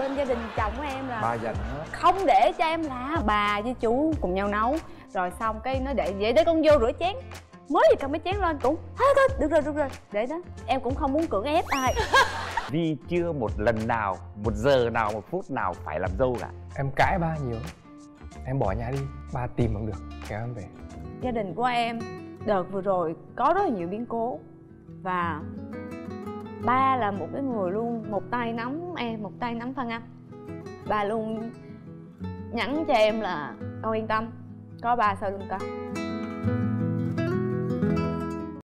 bên gia đình chồng của em là ba dành hết, không để cho em la. Bà với chú cùng nhau nấu rồi xong cái nó để vậy để con vô rửa chén, mới gì cầm cái chén lên cũng thôi được rồi để đó. Em cũng không muốn cưỡng ép ai. Vi chưa một lần nào, một giờ nào, một phút nào phải làm dâu cả. Em cãi ba nhiều, em bỏ nhà đi, ba tìm bằng được kéo em về. Gia đình của em đợt vừa rồi có rất là nhiều biến cố và ba là một cái người luôn một tay nắm em, một tay nắm Phan Anh. Ba luôn nhắn cho em là con yên tâm, có ba sau lưng con.